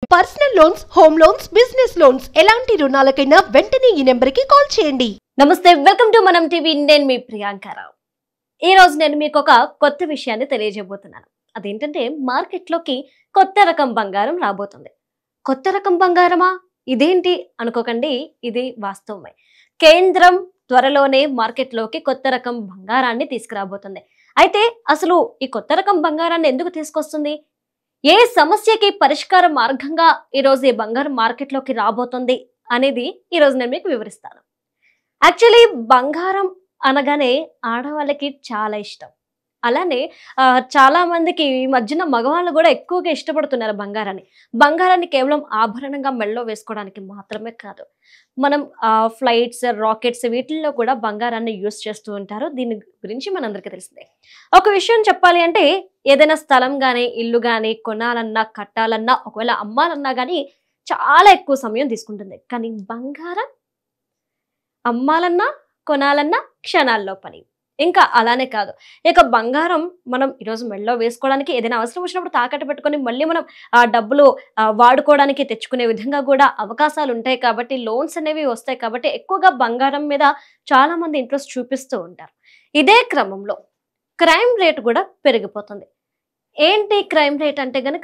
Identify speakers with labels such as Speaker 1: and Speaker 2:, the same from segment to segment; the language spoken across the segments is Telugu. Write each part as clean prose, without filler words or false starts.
Speaker 1: Personal loans, home loans, business loans ఎలాంటి రుణాలకైనా వెంటనే ఈ నెంబర్కి కాల్ చేయండి.
Speaker 2: నమస్తే, వెల్కమ్ టు మనం టీవీ. నేను మీ ప్రియాంకారావు. ఈ రోజు నేను మీకు ఒక కొత్త విషయాన్ని తెలియజేయబోతున్నాను. అదేంటంటే మార్కెట్లోకి కొత్త రకం బంగారం రాబోతుంది. కొత్త రకం బంగారమా? ఇదేంటి అనుకోకండి, ఇది వాస్తవమే. కేంద్రం త్వరలోనే మార్కెట్లోకి కొత్త రకం బంగారాన్ని తీసుకురాబోతుంది. అయితే అసలు ఈ కొత్త రకం బంగారాన్ని ఎందుకు తీసుకొస్తుంది? ఏ సమస్యకి పరిష్కార మార్గంగా ఈరోజు ఈ బంగారం మార్కెట్లోకి రాబోతుంది అనేది ఈరోజు నేను మీకు వివరిస్తాను. యాక్చువల్లీ బంగారం అనగానే ఆడవాళ్ళకి చాలా ఇష్టం. అలానే చాలా మందికి ఈ మధ్యన మగవాళ్ళు కూడా ఎక్కువగా ఇష్టపడుతున్నారు బంగారాన్ని. బంగారాన్ని కేవలం ఆభరణంగా మెడలో వేసుకోవడానికి మాత్రమే కాదు, మనం ఫ్లైట్స్, రాకెట్స్ వీటిల్లో కూడా బంగారాన్ని యూజ్ చేస్తూ ఉంటారు. దీని గురించి మనందరికీ తెలిసిందే. ఒక విషయం చెప్పాలి అంటే, ఏదైనా స్థలం కానీ ఇల్లు కానీ కొనాలన్నా, కట్టాలన్నా, ఒకవేళ అమ్మాలన్నా కానీ చాలా ఎక్కువ సమయం తీసుకుంటుంది. కానీ బంగారం అమ్మాలన్నా, కొనాలన్నా క్షణాల్లో పని. ఇంకా అలానే కాదు, ఇక బంగారం మనం ఈరోజు మెడలో వేసుకోవడానికి, ఏదైనా అవసరం వచ్చినప్పుడు తాకట్టు పెట్టుకొని మళ్ళీ మనం ఆ డబ్బులు వాడుకోవడానికి తెచ్చుకునే విధంగా కూడా అవకాశాలు ఉంటాయి. కాబట్టి లోన్స్ అనేవి వస్తాయి. కాబట్టి ఎక్కువగా బంగారం మీద చాలా మంది ఇంట్రెస్ట్ చూపిస్తూ ఉంటారు. ఇదే క్రమంలో క్రైమ్ రేట్ కూడా పెరిగిపోతుంది. ఏంటి క్రైమ్ రేట్ అంటే గనక,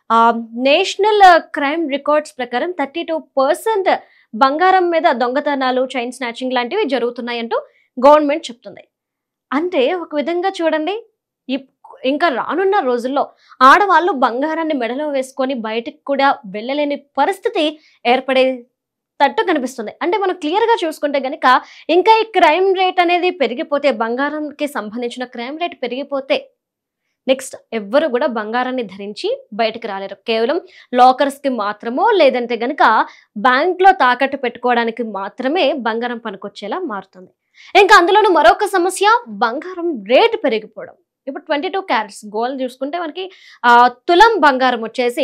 Speaker 2: నేషనల్ క్రైమ్ రికార్డ్స్ ప్రకారం 32% బంగారం మీద దొంగతనాలు, చైన్ స్నాచింగ్ లాంటివి జరుగుతున్నాయంటూ గవర్నమెంట్ చెప్తుంది. అంటే ఒక విధంగా చూడండి, ఇంకా రానున్న రోజుల్లో ఆడవాళ్ళు బంగారాన్ని మెడలో వేసుకొని బయటకు కూడా వెళ్ళలేని పరిస్థితి ఏర్పడేటట్టు కనిపిస్తుంది. అంటే మనం క్లియర్గా చూసుకుంటే గనక, ఇంకా ఈ క్రైమ్ రేట్ అనేది పెరిగిపోతే, బంగారంకి సంబంధించిన క్రైమ్ రేట్ పెరిగిపోతే నెక్స్ట్ ఎవ్వరు కూడా బంగారాన్ని ధరించి బయటకు రాలేరు. కేవలం లాకర్స్కి మాత్రమో, లేదంటే గనక బ్యాంక్లో తాకట్టు పెట్టుకోవడానికి మాత్రమే బంగారం పనికొచ్చేలా మారుతుంది. ఇంకా అందులోనూ మరొక సమస్య, బంగారం రేటు పెరిగిపోవడం. ఇప్పుడు 22 క్యారెట్స్ గోల్డ్ చూసుకుంటే మనకి తులం బంగారం వచ్చేసి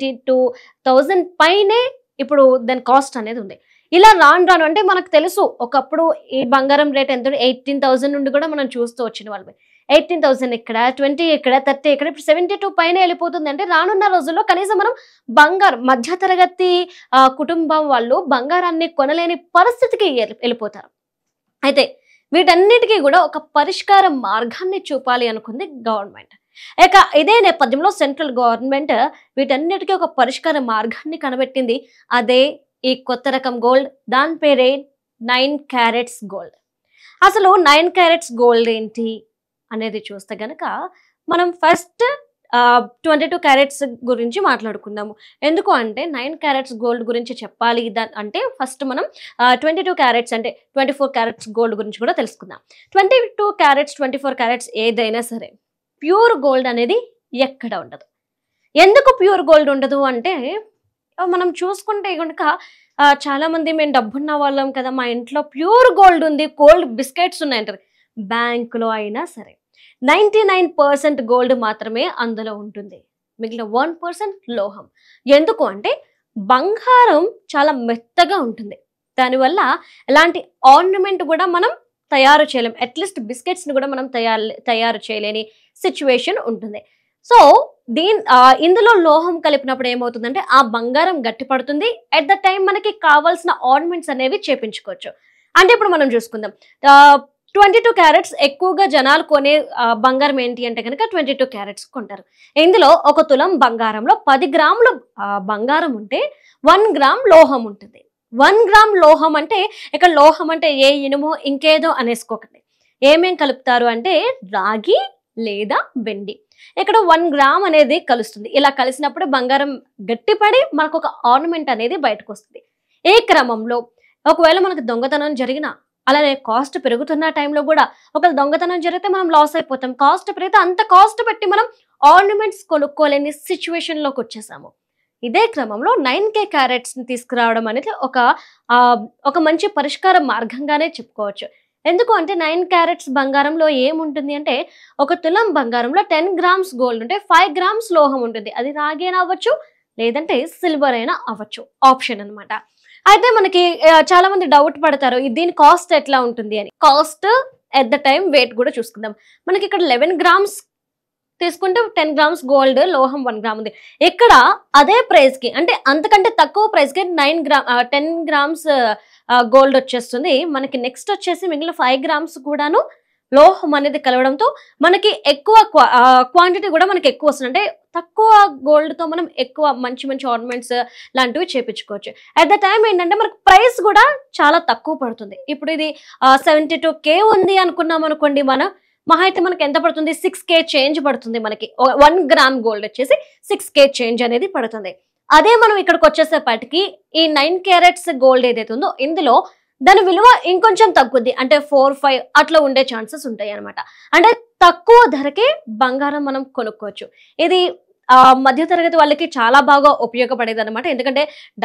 Speaker 2: 72,000 పైనే ఇప్పుడు దాని కాస్ట్ అనేది ఉంది. ఇలా రాను అంటే మనకు తెలుసు, ఒకప్పుడు ఈ బంగారం రేట్ ఎంత 18,000 నుండి కూడా మనం చూస్తూ వచ్చిన వాళ్ళమే. 18,000 ఇక్కడ, 20 ఇక్కడ, 30 ఇక్కడ, ఇప్పుడు 72 పైన వెళ్ళిపోతుంది. అంటే రానున్న రోజుల్లో కనీసం మనం బంగారం, మధ్యతరగతి కుటుంబం వాళ్ళు బంగారాన్ని కొనలేని పరిస్థితికి వెళ్ళిపోతారు. అయితే వీటన్నిటికీ కూడా ఒక పరిష్కార మార్గాన్ని చూపాలి అనుకుంది గవర్నమెంట్. ఇక ఇదే నేపథ్యంలో సెంట్రల్ గవర్నమెంట్ వీటన్నిటికీ ఒక పరిష్కార మార్గాన్ని కనిపెట్టింది. అదే ఈ కొత్త రకం గోల్డ్. దాని పేరే 9 క్యారెట్స్ గోల్డ్. అసలు 9 క్యారెట్స్ గోల్డ్ ఏంటి అనేది చూస్తే గనక, మనం ఫస్ట్ 22 క్యారెట్స్ గురించి మాట్లాడుకుందాము. ఎందుకు అంటే 9 క్యారెట్స్ గోల్డ్ గురించి చెప్పాలి అంటే ఫస్ట్ మనం 22 క్యారెట్స్ అంటే 24 క్యారెట్స్ గోల్డ్ గురించి కూడా తెలుసుకుందాం. 22 క్యారెట్స్, 24 క్యారెట్స్ ఏదైనా సరే ప్యూర్ గోల్డ్ అనేది ఎక్కడ ఉండదు. ఎందుకు ప్యూర్ గోల్డ్ ఉండదు అంటే, మనం చూసుకుంటే కనుక చాలా మంది, మేము డబ్బున్న వాళ్ళం కదా, మా ఇంట్లో ప్యూర్ గోల్డ్ ఉంది, గోల్డ్ బిస్కెట్స్ ఉన్నాయంటారు. బ్యాంకులో అయినా సరే 99% గోల్డ్ మాత్రమే అందులో ఉంటుంది. మిగిలిన 1% లోహం. ఎందుకు అంటే బంగారం చాలా మెత్తగా ఉంటుంది. దానివల్ల ఎలాంటి ఆర్నమెంట్ కూడా మనం తయారు చేయలేం. అట్లీస్ట్ బిస్కెట్స్ని కూడా మనం తయారు చేయలేని సిచ్యువేషన్ ఉంటుంది. సో ఇందులో లోహం కలిపినప్పుడు ఏమవుతుందంటే, ఆ బంగారం గట్టిపడుతుంది. ఎట్ ద టైం మనకి కావాల్సిన ఆర్నమెంట్స్ అనేవి చేపించుకోవచ్చు. అంటే ఇప్పుడు మనం చూసుకుందాం, 22 క్యారెట్స్ ఎక్కువగా జనాలు కొనే బంగారం ఏంటి అంటే కనుక 22 క్యారెట్స్ కొంటారు. ఇందులో ఒక తులం బంగారంలో 10 గ్రాములు బంగారం ఉంటే 1 గ్రామ్ లోహం ఉంటుంది. 1 గ్రామ్ లోహం అంటే, ఇక్కడ లోహం అంటే ఏ ఇనుమో ఇంకేదో అనేసుకోకండి. ఏమేం కలుపుతారు అంటే రాగి లేదా వెండి. ఇక్కడ 1 గ్రామ్ అనేది కలుస్తుంది. ఇలా కలిసినప్పుడు బంగారం గట్టిపడి మనకు ఒక ఆర్నమెంట్ అనేది బయటకు వస్తుంది. ఈ క్రమంలో ఒకవేళ మనకు దొంగతనం జరిగినా, అలానే కాస్ట్ పెరుగుతున్న టైంలో కూడా ఒకవేళ దొంగతనం జరిగితే మనం లాస్ అయిపోతాం. కాస్ట్ పెరిగితే అంత కాస్ట్ పెట్టి మనం ఆర్నమెంట్స్ కొనుక్కోలేని సిచ్యువేషన్లోకి వచ్చేసాము. ఇదే క్రమంలో 9K క్యారెట్స్ని తీసుకురావడం అనేది ఒక మంచి పరిష్కార మార్గంగానే చెప్పుకోవచ్చు. ఎందుకు అంటే 9 క్యారెట్స్ బంగారంలో ఏముంటుంది అంటే, ఒక తులం బంగారంలో 10 గ్రామ్స్ గోల్డ్ ఉంటే 5 గ్రామ్స్ లోహం ఉంటుంది. అది రాగైనా అవ్వచ్చు, లేదంటే సిల్వర్ అయినా అవ్వచ్చు, ఆప్షన్ అనమాట. అయితే మనకి చాలా మంది డౌట్ పడతారు, దీని కాస్ట్ ఎట్లా ఉంటుంది అని. Cost at the time weight కూడా చూసుకుందాం. మనకి ఇక్కడ 11 గ్రామ్స్ తీసుకుంటే 10 గ్రామ్స్ గోల్డ్, లోహం 1 గ్రామ్ ఉంది. ఇక్కడ అదే ప్రైస్ కి అంటే అంతకంటే తక్కువ ప్రైస్ కి 10 గ్రామ్స్ గోల్డ్ వచ్చేస్తుంది. మనకి నెక్స్ట్ వచ్చేసి మిగిలిన 5 గ్రామ్స్ కూడాను లోహం అనేది కలవడంతో మనకి ఎక్కువ క్వాంటిటీ కూడా మనకి ఎక్కువ వస్తుంది. అంటే తక్కువ గోల్డ్ తో మనం ఎక్కువ మంచి మంచి ఆర్నమెంట్స్ లాంటివి చేపించుకోవచ్చు. అట్ ద టైం ఏంటంటే మనకు ప్రైస్ కూడా చాలా తక్కువ పడుతుంది. ఇప్పుడు ఇది 72K ఉంది అనుకున్నాం అనుకోండి, మహా అయితే మనకి ఎంత పడుతుంది, 6K చేంజ్ పడుతుంది. మనకి 1 గ్రామ్ గోల్డ్ వచ్చేసి 6K చేంజ్ అనేది పడుతుంది. అదే మనం ఇక్కడికి వచ్చేసేపటికి ఈ 9 క్యారెట్స్ గోల్డ్ ఏదైతే ఉందో ఇందులో దాని విలువ ఇంకొంచెం తగ్గుద్ది. అంటే 4-5 అట్లా ఉండే ఛాన్సెస్ ఉంటాయి అనమాట. అంటే తక్కువ ధరకే బంగారం మనం కొనుక్కోవచ్చు. ఇది మధ్య తరగతి వాళ్ళకి చాలా బాగా ఉపయోగపడేది అనమాట. ఎందుకంటే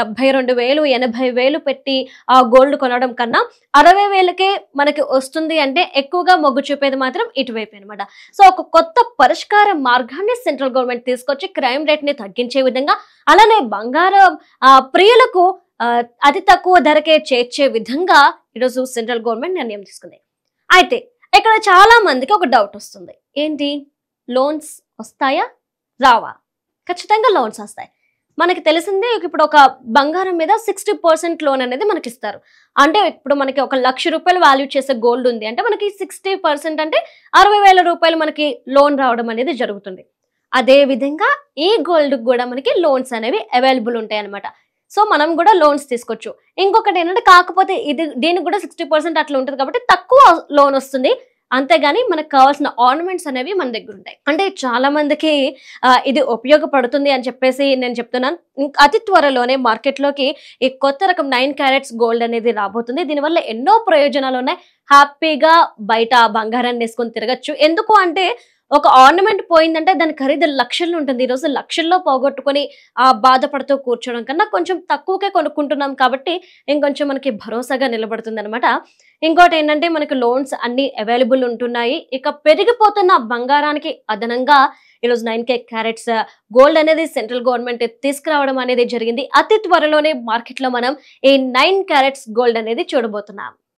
Speaker 2: 72,000 80,000 పెట్టి ఆ గోల్డ్ కొనడం కన్నా 60,000కే మనకి వస్తుంది అంటే ఎక్కువగా మొగ్గు చూపేది మాత్రం ఇటువైపు అనమాట. సో ఒక కొత్త పరిష్కార మార్గాన్ని సెంట్రల్ గవర్నమెంట్ తీసుకొచ్చి క్రైమ్ రేట్ ని తగ్గించే విధంగా, అలానే బంగారం ప్రియులకు అతి తక్కువ ధరకే చేర్చే విధంగా ఈరోజు సెంట్రల్ గవర్నమెంట్ నిర్ణయం తీసుకుంది. అయితే ఇక్కడ చాలా మందికి ఒక డౌట్ వస్తుంది, ఏంటి, లోన్స్ వస్తాయా రావా? ఖచ్చితంగా లోన్స్ వస్తాయి. మనకి తెలిసిందే, ఇప్పుడు ఒక బంగారం మీద 60% లోన్ అనేది మనకి ఇస్తారు. అంటే ఇప్పుడు మనకి 1,00,000 రూపాయలు వాల్యూ చేసే గోల్డ్ ఉంది అంటే మనకి 60% అంటే 60,000 రూపాయలు మనకి లోన్ రావడం అనేది జరుగుతుంది. అదే విధంగా ఈ గోల్డ్ కూడా మనకి లోన్స్ అనేవి అవైలబుల్ ఉంటాయి అనమాట. సో మనం కూడా లోన్స్ తీసుకోవచ్చు. ఇంకొకటి ఏంటంటే, కాకపోతే దీనికి కూడా 60% అట్లా ఉంటుంది కాబట్టి తక్కువ లోన్ వస్తుంది. అంతేగాని మనకు కావాల్సిన ఆర్నమెంట్స్ అనేవి మన దగ్గర ఉంటాయి. అంటే చాలా మందికి ఇది ఉపయోగపడుతుంది అని చెప్పేసి నేను చెప్తున్నాను. అతి త్వరలోనే మార్కెట్లోకి ఈ కొత్త రకం 9 క్యారెట్స్ గోల్డ్ అనేది రాబోతుంది. దీనివల్ల ఎన్నో ప్రయోజనాలు ఉన్నాయి. హ్యాపీగా బయట బంగారాన్ని వేసుకొని తిరగచ్చు. ఎందుకు అంటే ఒక ఆర్నమెంట్ పోయిందంటే దాని ఖరీదు లక్షల్లో ఉంటుంది. ఈరోజు లక్షల్లో పోగొట్టుకొని బాధపడుతూ కూర్చోవడం కన్నా కొంచెం తక్కువకే కొనుక్కుంటున్నాం కాబట్టి ఇంకొంచెం మనకి భరోసాగా నిలబడుతుంది అనమాట. ఇంకోటి ఏంటంటే, మనకి లోన్స్ అన్ని అవైలబుల్ ఉంటున్నాయి. ఇక పెరిగిపోతున్న బంగారానికి అదనంగా ఈరోజు 9K క్యారెట్స్ గోల్డ్ అనేది సెంట్రల్ గవర్నమెంట్ తీసుకురావడం అనేది జరిగింది. అతి త్వరలోనే మార్కెట్లో మనం ఈ 9 క్యారెట్స్ గోల్డ్ అనేది చూడబోతున్నాం.